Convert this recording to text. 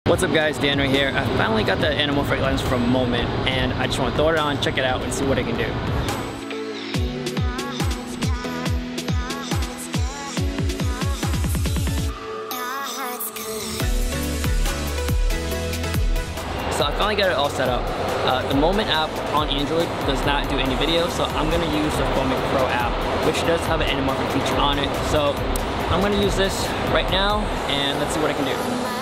What's up guys, Dan right here. I finally got the Anamorphic lens from Moment and I just want to throw it on, check it out, and see what I can do. So I finally got it all set up. The Moment app on Android does not do any video, so I'm going to use the Filmic Pro app, which does have an Anamorphic feature on it. So I'm going to use this right now and let's see what I can do.